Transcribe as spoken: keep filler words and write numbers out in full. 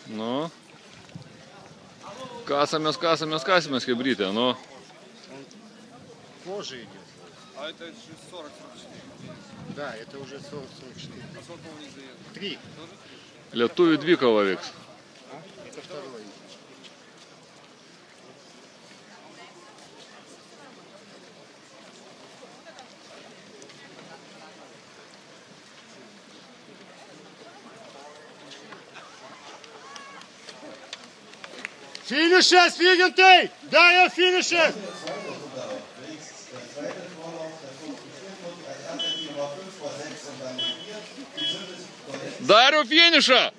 Nu. Касамės, касамės, касамės, хибрите, ну. Позже идет. А это сорок сорок четыре. Да, это уже сорок сорок четыре. А сколько у них заедет? Три. Lietuvių dvikova vyks. А? Это второй. Finishes, Vygantas! Darius finishes! Dariu finišą!